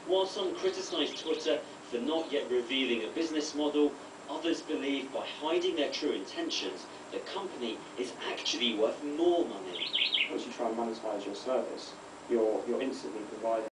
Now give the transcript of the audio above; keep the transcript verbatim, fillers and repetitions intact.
While some criticise Twitter for not yet revealing a business model, others believe by hiding their true intentions, the company is actually worth more money. Once you try and monetize your service, you're, you're instantly providing